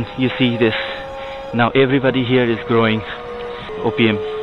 and you see this. Now everybody here is growing opium.